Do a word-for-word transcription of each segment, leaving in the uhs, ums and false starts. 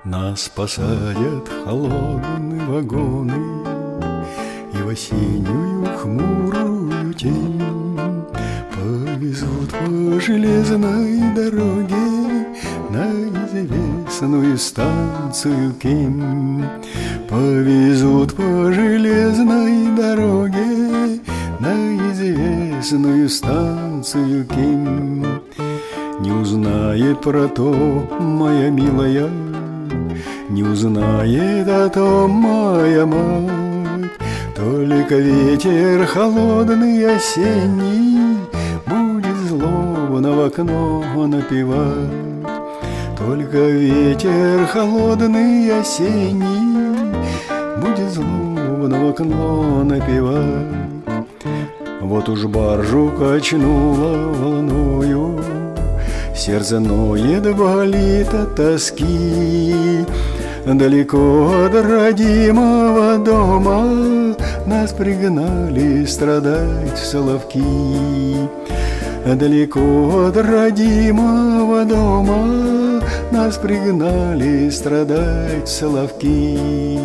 Нас посадят в холодные вагоны и в осеннюю хмурую тень повезут по железной дороге на известную станцию Кем. Повезут по железной дороге на известную станцию Кем. Не узнает про то моя милая, не узнает о том моя мать. Только ветер холодный осенний будет злобно в окно напевать. Только ветер холодный осенний будет злобно в окно напевать. Вот уж баржу качнула волною, сердце ноет, болит от тоски. Далеко от родимого дома нас пригнали страдать в Соловки. Далеко от родимого дома нас пригнали страдать в Соловки.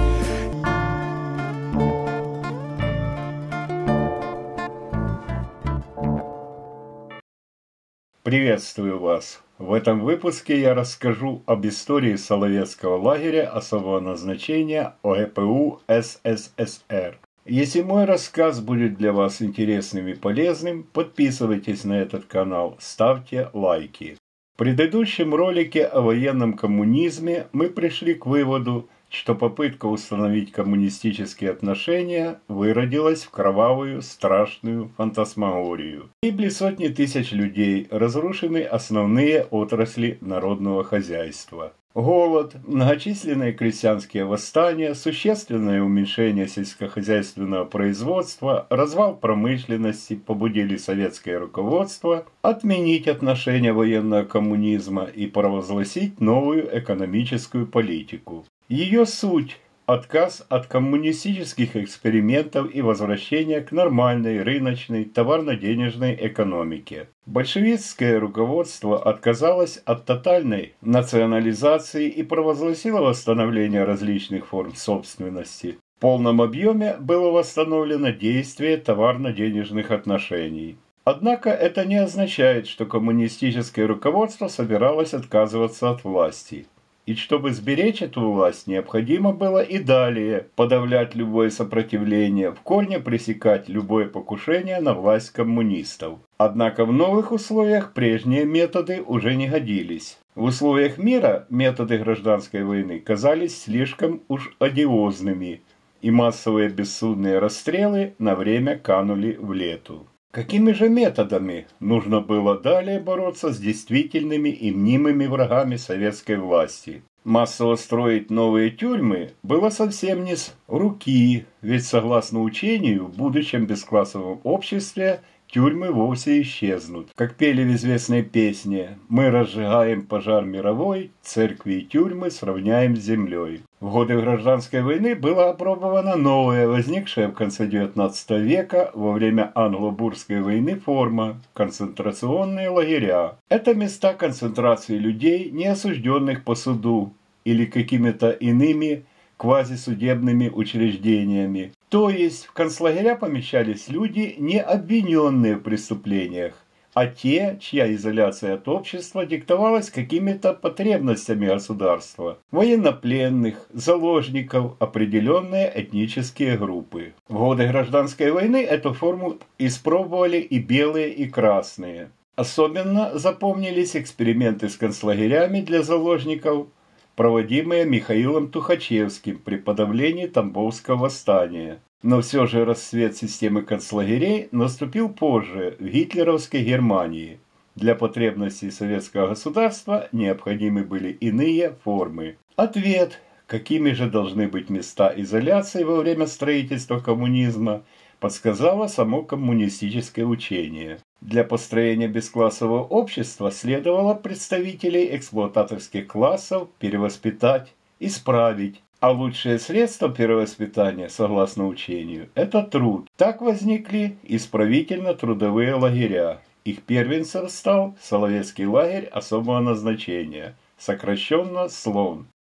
Приветствую вас! В этом выпуске я расскажу об истории Соловецкого лагеря особого назначения о гэ пэ у эс эс эс эр. Если мой рассказ будет для вас интересным и полезным, подписывайтесь на этот канал, ставьте лайки. В предыдущем ролике о военном коммунизме мы пришли к выводу, что попытка установить коммунистические отношения выродилась в кровавую, страшную фантасмагорию. Гибли сотни тысяч людей, разрушены основные отрасли народного хозяйства. Голод, многочисленные крестьянские восстания, существенное уменьшение сельскохозяйственного производства, развал промышленности побудили советское руководство отменить отношения военного коммунизма и провозгласить новую экономическую политику. Ее суть – отказ от коммунистических экспериментов и возвращение к нормальной рыночной товарно-денежной экономике. Большевистское руководство отказалось от тотальной национализации и провозгласило восстановление различных форм собственности. В полном объеме было восстановлено действие товарно-денежных отношений. Однако это не означает, что коммунистическое руководство собиралось отказываться от власти. И чтобы сберечь эту власть, необходимо было и далее подавлять любое сопротивление, в корне пресекать любое покушение на власть коммунистов. Однако в новых условиях прежние методы уже не годились. В условиях мира методы гражданской войны казались слишком уж одиозными, и массовые бессудные расстрелы на время канули в лету. Какими же методами нужно было далее бороться с действительными и мнимыми врагами советской власти? Массово строить новые тюрьмы было совсем не с руки, ведь согласно учению в будущем бесклассовом обществе тюрьмы вовсе исчезнут. Как пели в известной песне: «Мы разжигаем пожар мировой, церкви и тюрьмы сравняем с землей». В годы гражданской войны было опробована новая, возникшая в конце девятнадцатого века во время англо-бурской войны форма – концентрационные лагеря. Это места концентрации людей, не осужденных по суду или какими-то иными квазисудебными учреждениями. То есть в концлагеря помещались люди, не обвиненные в преступлениях, а те, чья изоляция от общества диктовалась какими-то потребностями государства, военнопленных, заложников, определенные этнические группы. В годы гражданской войны эту форму испробовали и белые, и красные. Особенно запомнились эксперименты с концлагерями для заложников, проводимые Михаилом Тухачевским при подавлении Тамбовского восстания. Но все же расцвет системы концлагерей наступил позже, в гитлеровской Германии. Для потребностей советского государства необходимы были иные формы. Ответ, какими же должны быть места изоляции во время строительства коммунизма, подсказало само коммунистическое учение. Для построения бесклассового общества следовало представителей эксплуататорских классов перевоспитать, исправить. А лучшее средство перевоспитания, согласно учению, это труд. Так возникли исправительно-трудовые лагеря. Их первенцем стал Соловецкий лагерь особого назначения, сокращенно СЛОН.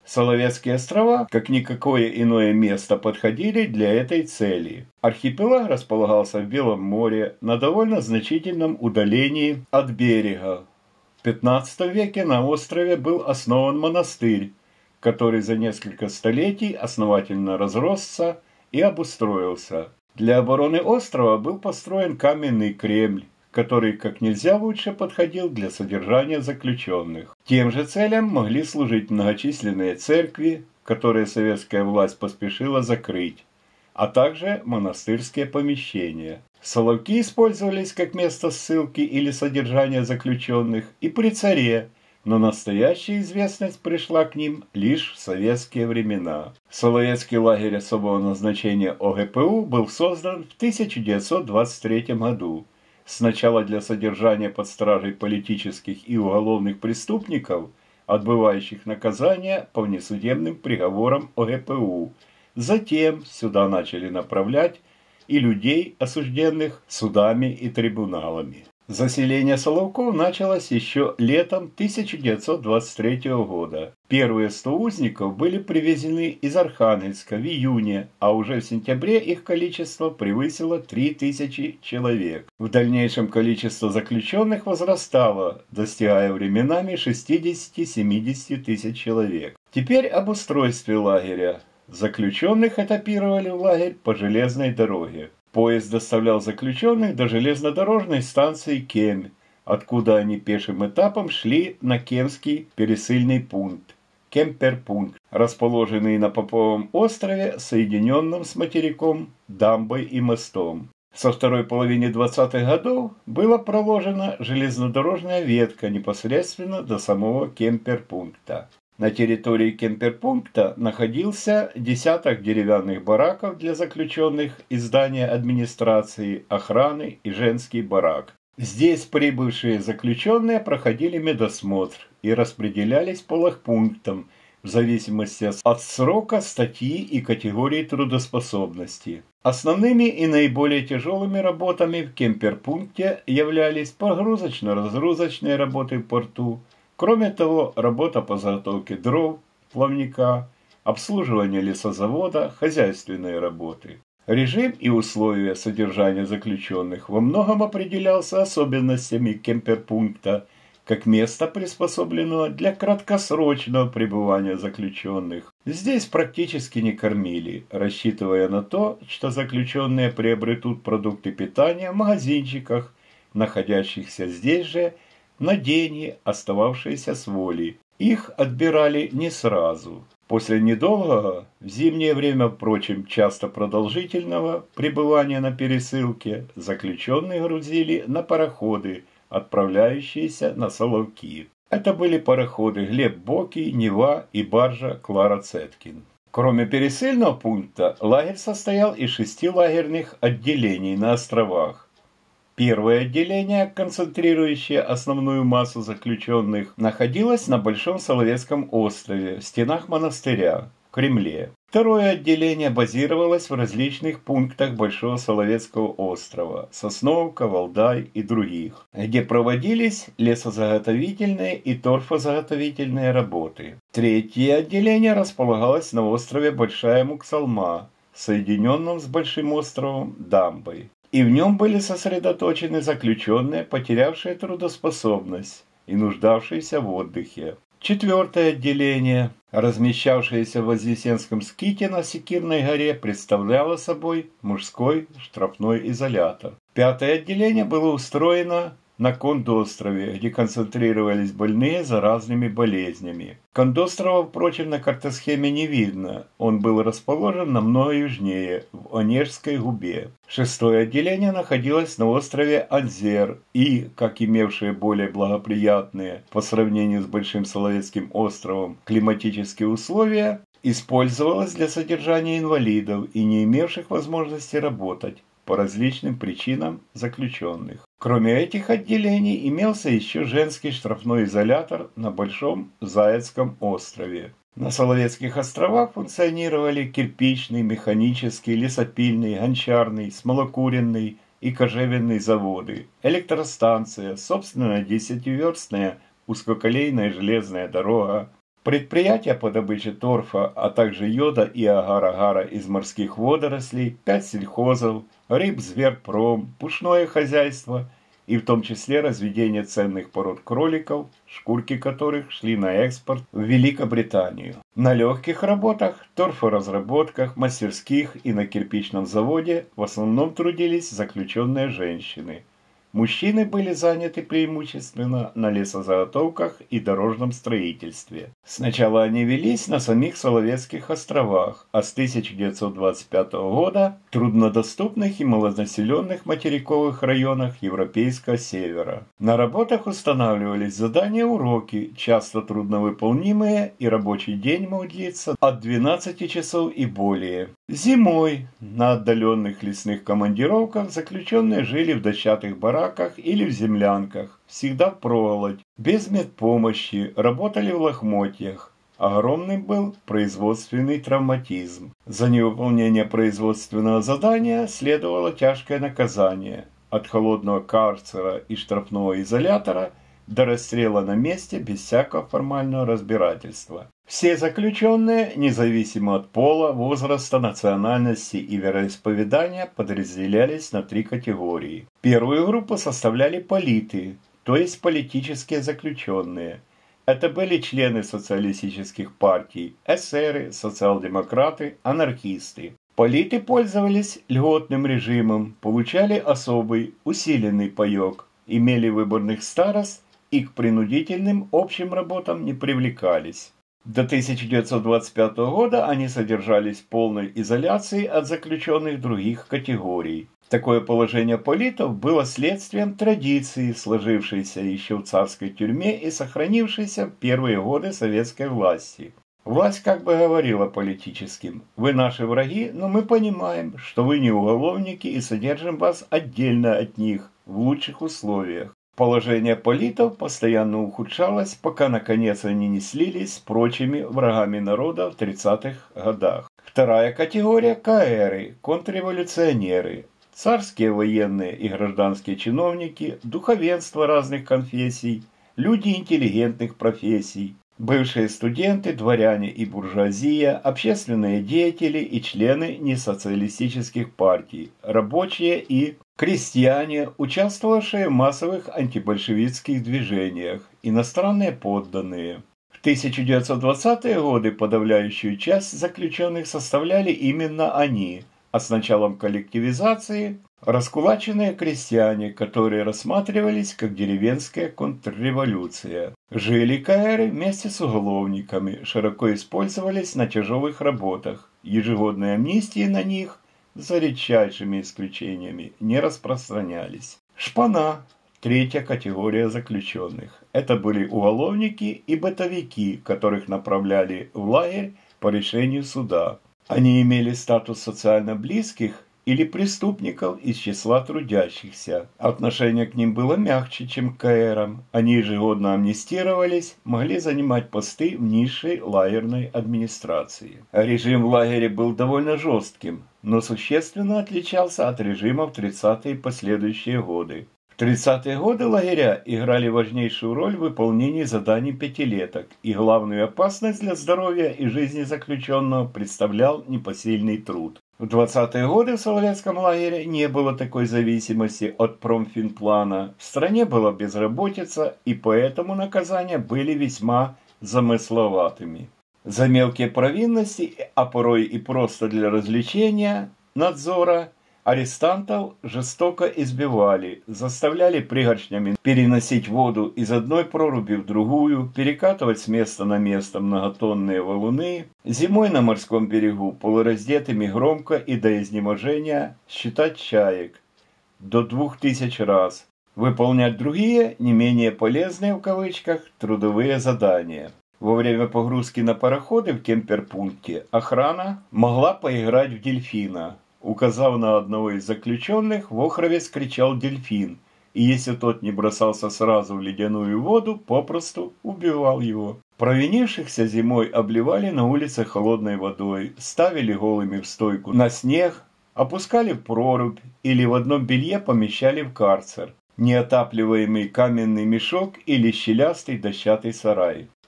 Соловецкие острова, как никакое иное место, подходили для этой цели. Архипелаг располагался в Белом море на довольно значительном удалении от берега. В пятнадцатом веке на острове был основан монастырь, который за несколько столетий основательно разросся и обустроился. Для обороны острова был построен каменный Кремль, который как нельзя лучше подходил для содержания заключенных. Тем же целям могли служить многочисленные церкви, которые советская власть поспешила закрыть, а также монастырские помещения. Соловки использовались как место ссылки или содержания заключенных и при царе, но настоящая известность пришла к ним лишь в советские времена. Соловецкий лагерь особого назначения О Г П У был создан в тысяча девятьсот двадцать третьем году. Сначала для содержания под стражей политических и уголовных преступников, отбывающих наказания по внесудебным приговорам О Г П У. Затем сюда начали направлять и людей, осужденных судами и трибуналами. Заселение Соловков началось еще летом тысяча девятьсот двадцать третьего года. Первые сто узников были привезены из Архангельска в июне, а уже в сентябре их количество превысило три тысячи человек. В дальнейшем количество заключенных возрастало, достигая временами шестидесяти-семидесяти тысяч человек. Теперь об устройстве лагеря. Заключенных этапировали в лагерь по железной дороге. Поезд доставлял заключенных до железнодорожной станции Кемь, откуда они пешим этапом шли на Кемский пересыльный пункт, Кемперпункт, расположенный на Поповом острове, соединенном с материком дамбой и мостом. Со второй половины двадцатых годов была проложена железнодорожная ветка непосредственно до самого Кемперпункта. На территории Кемперпункта находился десяток деревянных бараков для заключенных и здания администрации, охраны и женский барак. Здесь прибывшие заключенные проходили медосмотр и распределялись по лагпунктам в зависимости от срока, статьи и категории трудоспособности. Основными и наиболее тяжелыми работами в Кемперпункте являлись погрузочно-разгрузочные работы в порту. Кроме того, работа по заготовке дров, плавника, обслуживание лесозавода, хозяйственные работы. Режим и условия содержания заключенных во многом определялся особенностями Кемперпункта, как место, приспособленного для краткосрочного пребывания заключенных. Здесь практически не кормили, рассчитывая на то, что заключенные приобретут продукты питания в магазинчиках, находящихся здесь же, на деньги, остававшиеся с волей. Их отбирали не сразу. После недолгого, в зимнее время, впрочем, часто продолжительного пребывания на пересылке, заключенные грузили на пароходы, отправляющиеся на Соловки. Это были пароходы Глеб Бокий, Нева и баржа Клара Цеткин. Кроме пересыльного пункта, лагерь состоял из шести лагерных отделений на островах. Первое отделение, концентрирующее основную массу заключенных, находилось на Большом Соловецком острове, в стенах монастыря, в Кремле. Второе отделение базировалось в различных пунктах Большого Соловецкого острова, Сосновка, Валдай и других, где проводились лесозаготовительные и торфозаготовительные работы. Третье отделение располагалось на острове Большая Муксалма, соединенном с Большим островом дамбой. И в нем были сосредоточены заключенные, потерявшие трудоспособность и нуждавшиеся в отдыхе. Четвертое отделение, размещавшееся в Вознесенском ските на Секирной горе, представляло собой мужской штрафной изолятор. Пятое отделение было устроено на Кондострове, где концентрировались больные заразными болезнями. Кондострова, впрочем, на картосхеме не видно. Он был расположен намного южнее, в Онежской губе. Шестое отделение находилось на острове Анзер и, как имевшее более благоприятные по сравнению с Большим Соловецким островом климатические условия, использовалось для содержания инвалидов и не имевших возможности работать по различным причинам заключенных. Кроме этих отделений имелся еще женский штрафной изолятор на Большом Заяцком острове. На Соловецких островах функционировали кирпичный, механический, лесопильный, гончарный, смолокуренный и кожевенный заводы, электростанция, собственная десятиверстная узкоколейная железная дорога, Предприятия по добыче торфа, а также йода и агар-агара из морских водорослей, пять сельхозов, рыбзверпром, пушное хозяйство и в том числе разведение ценных пород кроликов, шкурки которых шли на экспорт в Великобританию. На легких работах, торфоразработках, мастерских и на кирпичном заводе в основном трудились заключенные женщины. Мужчины были заняты преимущественно на лесозаготовках и дорожном строительстве. Сначала они велись на самих Соловецких островах, а с тысяча девятьсот двадцать пятого года в труднодоступных и малонаселенных материковых районах Европейского Севера. На работах устанавливались задания уроки, часто трудновыполнимые, и рабочий день мог длиться от двенадцати часов и более. Зимой на отдаленных лесных командировках заключенные жили в дощатых бараках или в землянках, всегда впроголодь, без медпомощи, работали в лохмотьях. Огромным был производственный травматизм. За невыполнение производственного задания следовало тяжкое наказание – от холодного карцера и штрафного изолятора до расстрела на месте без всякого формального разбирательства. Все заключенные, независимо от пола, возраста, национальности и вероисповедания, подразделялись на три категории. Первую группу составляли политы, то есть политические заключенные. Это были члены социалистических партий, эсеры, социал-демократы, анархисты. Политы пользовались льготным режимом, получали особый, усиленный паёк, имели выборных старост и к принудительным общим работам не привлекались. До тысяча девятьсот двадцать пятого года они содержались в полной изоляции от заключенных других категорий. Такое положение политов было следствием традиции, сложившейся еще в царской тюрьме и сохранившейся в первые годы советской власти. Власть как бы говорила политическим: «Вы наши враги, но мы понимаем, что вы не уголовники и содержим вас отдельно от них, в лучших условиях». Положение политов постоянно ухудшалось, пока наконец они не слились с прочими врагами народа в тридцатых годах. Вторая категория – каэры, контрреволюционеры, царские военные и гражданские чиновники, духовенство разных конфессий, люди интеллигентных профессий, бывшие студенты, дворяне и буржуазия, общественные деятели и члены несоциалистических партий, рабочие и крестьяне, участвовавшие в массовых антибольшевистских движениях, иностранные подданные. В тысяча девятьсот двадцатые годы подавляющую часть заключенных составляли именно они, а с началом коллективизации – раскулаченные крестьяне, которые рассматривались как деревенская контрреволюция. Жили каэры вместе с уголовниками, широко использовались на тяжелых работах, ежегодные амнистии на них, за редчайшими исключениями, не распространялись. Шпана – третья категория заключенных. Это были уголовники и бытовики, которых направляли в лагерь по решению суда. Они имели статус социально близких или преступников из числа трудящихся. Отношение к ним было мягче, чем к каэрам. Они ежегодно амнистировались, могли занимать посты в низшей лагерной администрации. Режим в лагере был довольно жестким, но существенно отличался от режима в тридцатые и последующие годы. В тридцатые годы лагеря играли важнейшую роль в выполнении заданий пятилеток, и главную опасность для здоровья и жизни заключенного представлял непосильный труд. В двадцатые годы в Соловецком лагере не было такой зависимости от промфинплана. В стране была безработица, и поэтому наказания были весьма замысловатыми. За мелкие провинности, а порой и просто для развлечения, надзора, арестантов жестоко избивали, заставляли пригоршнями переносить воду из одной проруби в другую, перекатывать с места на место многотонные валуны, зимой на морском берегу полураздетыми громко и до изнеможения считать чаек до двух тысяч раз, выполнять другие, не менее полезные в кавычках, трудовые задания. Во время погрузки на пароходы в кемперпункте охрана могла поиграть в дельфина. Указав на одного из заключенных, в Охровец кричал дельфин, и если тот не бросался сразу в ледяную воду, попросту убивал его. Провинившихся зимой обливали на улице холодной водой, ставили голыми в стойку на снег, опускали в прорубь или в одном белье помещали в карцер, неотапливаемый каменный мешок или щелястый дощатый сарай.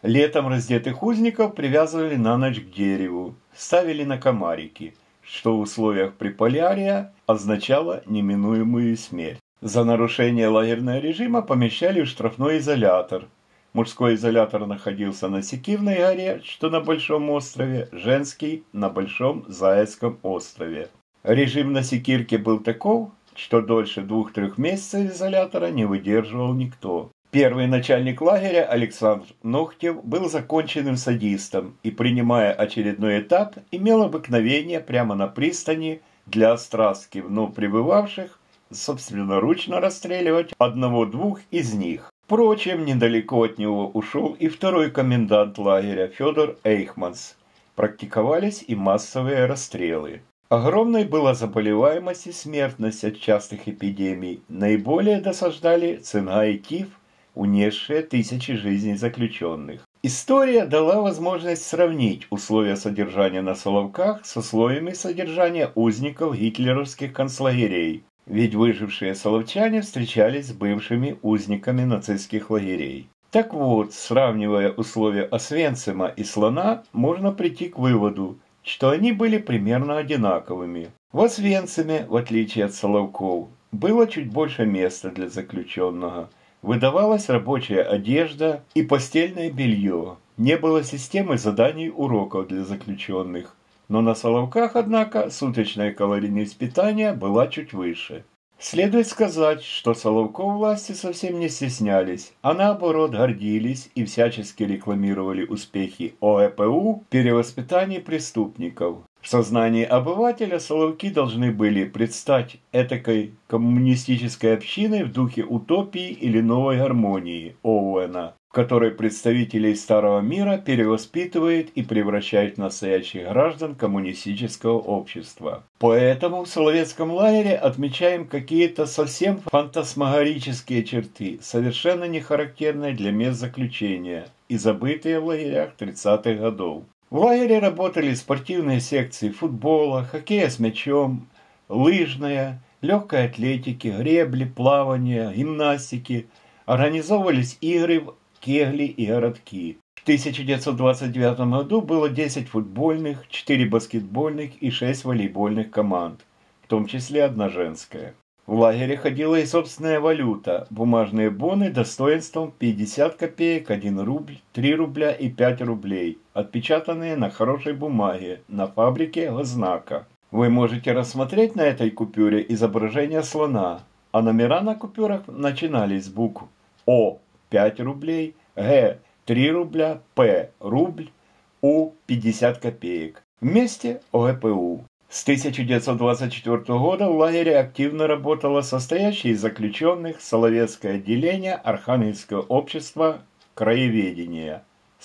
Летом раздетых узников привязывали на ночь к дереву, ставили на комарики, что в условиях приполярия означало неминуемую смерть. За нарушение лагерного режима помещали в штрафной изолятор. Мужской изолятор находился на Секирной горе, что на Большом острове, женский на Большом Заяцком острове. Режим на Секирке был таков, что дольше двух-трех месяцев изолятора не выдерживал никто. Первый начальник лагеря Александр Ногтев был законченным садистом и, принимая очередной этап, имел обыкновение прямо на пристани для острастки вновь прибывавших собственноручно расстреливать одного-двух из них. Впрочем, недалеко от него ушел и второй комендант лагеря Федор Эйхманс. Практиковались и массовые расстрелы. Огромной была заболеваемость и смертность от частых эпидемий. Наиболее досаждали цинга и тиф, унесшие тысячи жизней заключенных. История дала возможность сравнить условия содержания на Соловках с условиями содержания узников гитлеровских концлагерей. Ведь выжившие соловчане встречались с бывшими узниками нацистских лагерей. Так вот, сравнивая условия Освенцима и Слона, можно прийти к выводу, что они были примерно одинаковыми. В Освенциме, в отличие от Соловков, было чуть больше места для заключенного. Выдавалась рабочая одежда и постельное белье. Не было системы заданий уроков для заключенных. Но на Соловках, однако, суточная калорийность питания была чуть выше. Следует сказать, что Соловков власти совсем не стеснялись, а наоборот гордились и всячески рекламировали успехи О Г П У в перевоспитании преступников. В сознании обывателя Соловки должны были предстать этакой коммунистической общиной в духе утопии или новой гармонии Оуэна, в которой представителей старого мира перевоспитывает и превращает в настоящих граждан коммунистического общества. Поэтому в Соловецком лагере отмечаем какие-то совсем фантасмагорические черты, совершенно не характерные для мест заключения и забытые в лагерях тридцатых годов. В лагере работали спортивные секции футбола, хоккея с мячом, лыжная, легкой атлетики, гребли, плавания, гимнастики. Организовывались игры в кегли и городки. В тысяча девятьсот двадцать девятом году было десять футбольных, четыре баскетбольных и шесть волейбольных команд, в том числе одна женская. В лагере ходила и собственная валюта, бумажные боны достоинством пятьдесят копеек, один рубль, три рубля и пять рублей, отпечатанные на хорошей бумаге на фабрике Гознака. Вы можете рассмотреть на этой купюре изображение слона, а номера на купюрах начинались с букв О – пять рублей, Г – три рубля, П – рубль, У – пятьдесят копеек. Вместе О Г П У. С тысяча девятьсот двадцать четвёртого года в лагере активно работало состоящее из заключенных Соловецкое отделение Архангельского общества краеведения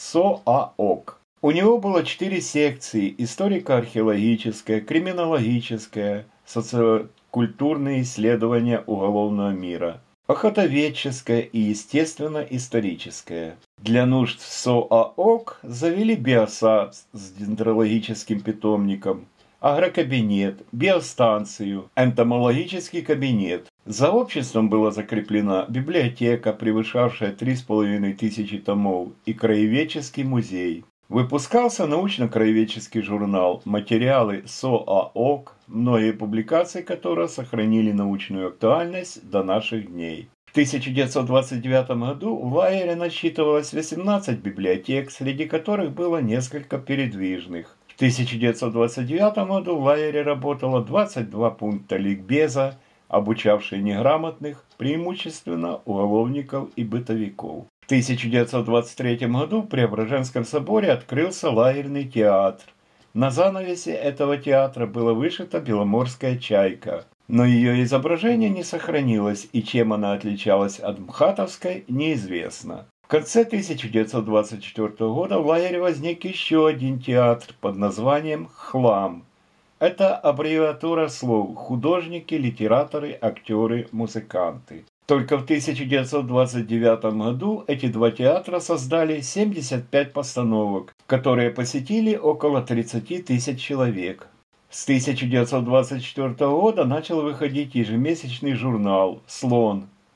СОАОК. У него было четыре секции: историко-археологическая, криминологическая, социокультурные исследования уголовного мира, охотоведческое и естественно-историческое. Для нужд СОАОК завели биосад с дендрологическим питомником, агрокабинет, биостанцию, энтомологический кабинет. За обществом была закреплена библиотека, превышавшая три с половиной тысячи томов, и краеведческий музей. Выпускался научно-краеведческий журнал, материалы СОАОК, многие публикации которого сохранили научную актуальность до наших дней. В тысяча девятьсот двадцать девятом году в лагере насчитывалось восемнадцать библиотек, среди которых было несколько передвижных. В тысяча девятьсот двадцать девятом году в лагере работало двадцать два пункта ликбеза, обучавшие неграмотных, преимущественно уголовников и бытовиков. В тысяча девятьсот двадцать третьем году в Преображенском соборе открылся лагерный театр. На занавесе этого театра была вышита беломорская чайка, но ее изображение не сохранилось, и чем она отличалась от МХАТовской, неизвестно. В конце тысяча девятьсот двадцать четвёртого года в лагере возник еще один театр под названием «Хлам». Это аббревиатура слов «художники», «литераторы», «актеры», «музыканты». Только в тысяча девятьсот двадцать девятом году эти два театра создали семьдесят пять постановок, которые посетили около тридцати тысяч человек. С тысяча девятьсот двадцать четвёртого года начал выходить ежемесячный журнал «Слон»,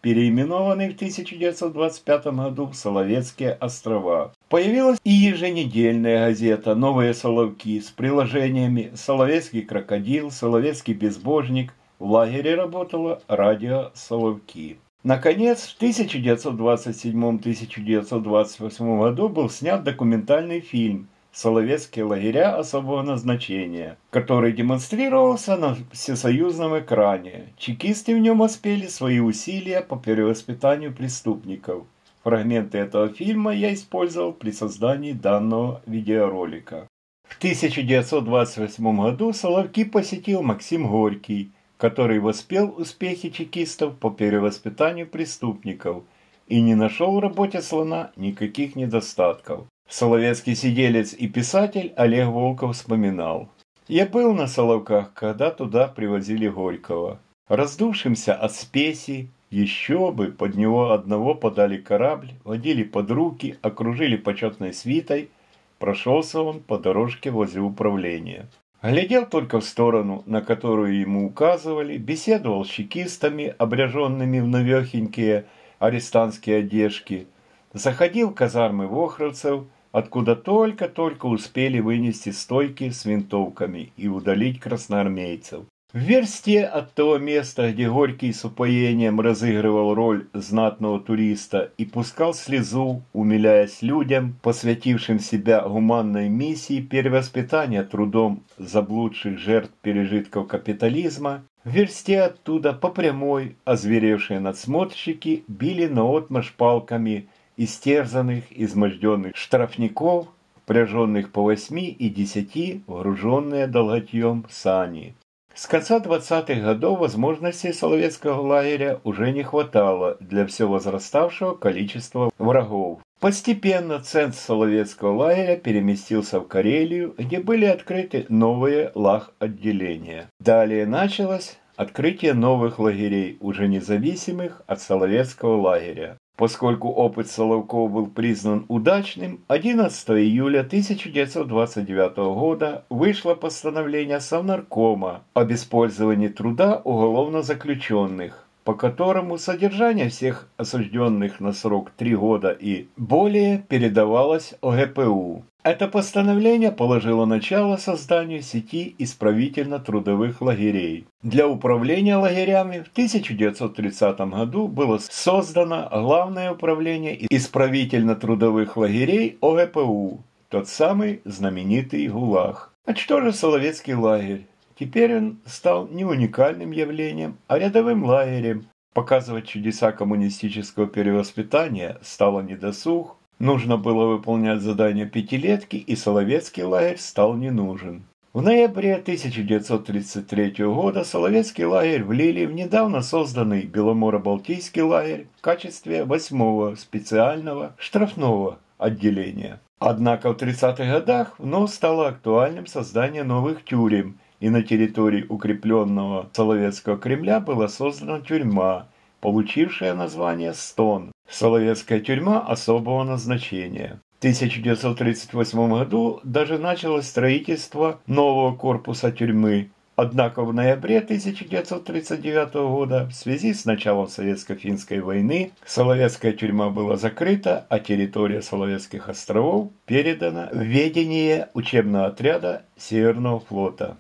переименованный в тысяча девятьсот двадцать пятом году в Соловецкие острова. Появилась и еженедельная газета «Новые Соловки» с приложениями «Соловецкий крокодил», «Соловецкий безбожник». В лагере работало радио «Соловки». Наконец, в тысяча девятьсот двадцать седьмом — тысяча девятьсот двадцать восьмом году был снят документальный фильм «Соловецкие лагеря особого назначения», который демонстрировался на всесоюзном экране. Чекисты в нем успели свои усилия по перевоспитанию преступников. Фрагменты этого фильма я использовал при создании данного видеоролика. В тысяча девятьсот двадцать восьмом году Соловки посетил Максим Горький, который воспел успехи чекистов по перевоспитанию преступников и не нашел в работе слона никаких недостатков. Соловецкий сиделец и писатель Олег Волков вспоминал: «Я был на Соловках, когда туда привозили Горького. Раздувшимся от спеси, еще бы, под него одного подали корабль, водили под руки, окружили почетной свитой, прошелся он по дорожке возле управления. Глядел только в сторону, на которую ему указывали, беседовал с чекистами, обряженными в новехенькие арестантские одежки, заходил в казармы вохровцев, откуда только-только успели вынести стойки с винтовками и удалить красноармейцев. В версте от того места, где Горький с упоением разыгрывал роль знатного туриста и пускал слезу, умиляясь людям, посвятившим себя гуманной миссии перевоспитания трудом заблудших жертв пережитков капитализма, в версте оттуда по прямой озверевшие надсмотрщики били наотмашь палками истерзанных, изможденных штрафников, впряженных по восьми и десяти, вооруженные долготьем сани. С конца двадцатых годов возможностей Соловецкого лагеря уже не хватало для все возраставшего количества врагов. Постепенно центр Соловецкого лагеря переместился в Карелию, где были открыты новые лаготделения. Далее началось открытие новых лагерей, уже независимых от Соловецкого лагеря. Поскольку опыт Соловков был признан удачным, одиннадцатого июля тысяча девятьсот двадцать девятого года вышло постановление Совнаркома об использовании труда уголовнозаключенных, по которому содержание всех осужденных на срок три года и более передавалось о гэ пэ у. Это постановление положило начало созданию сети исправительно-трудовых лагерей. Для управления лагерями в тысяча девятьсот тридцатом году было создано Главное управление исправительно-трудовых лагерей о гэ пэ у, тот самый знаменитый ГУЛАГ. А что же Соловецкий лагерь? Теперь он стал не уникальным явлением, а рядовым лагерем. Показывать чудеса коммунистического перевоспитания стало недосуг. Нужно было выполнять задания пятилетки, и Соловецкий лагерь стал не нужен. В ноябре тысяча девятьсот тридцать третьего года Соловецкий лагерь влили в недавно созданный Беломоро-Балтийский лагерь в качестве восьмого специального штрафного отделения. Однако в тридцатых годах вновь стало актуальным создание новых тюрем, и на территории укрепленного Соловецкого Кремля была создана тюрьма, получившая название «Стон» – Соловецкая тюрьма особого назначения. В тысяча девятьсот тридцать восьмом году даже началось строительство нового корпуса тюрьмы, однако в ноябре тысяча девятьсот тридцать девятого года в связи с началом Советско-финской войны Соловецкая тюрьма была закрыта, а территория Соловецких островов передана в ведение учебного отряда Северного флота.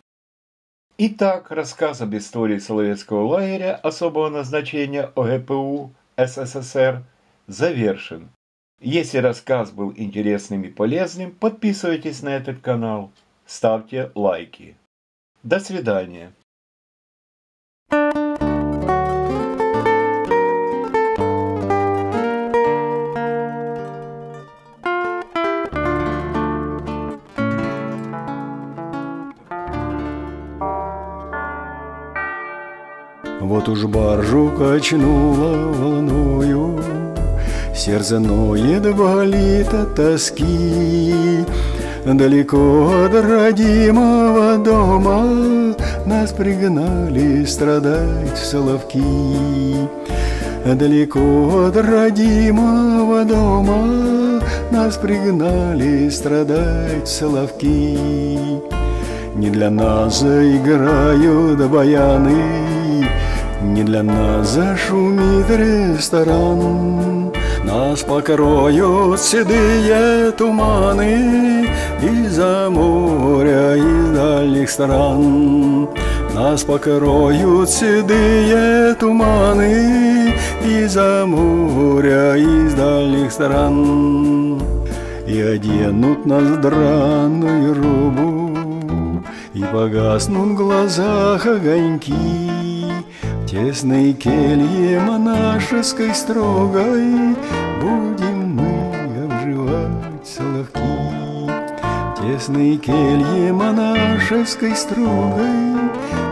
Итак, рассказ об истории Соловецкого лагеря особого назначения о гэ пэ у эс эс эс эр завершен. Если рассказ был интересным и полезным, подписывайтесь на этот канал, ставьте лайки. До свидания. Вот уж баржу качнула волною, сердце ноет, болит от тоски. Далеко от родимого дома нас пригнали страдать Соловки. Далеко от родимого дома нас пригнали страдать Соловки. Не для нас заиграют баяны, Не для нас зашумит ресторан, нас покроют седые туманы из-за моря, из дальних стран. Нас покроют седые туманы из-за моря, из дальних стран. И оденут нас в драную робу, и погаснут в глазах огоньки. В тесной келье монашеской строгой будем мы обживать соловки. В тесной келье монашеской строгой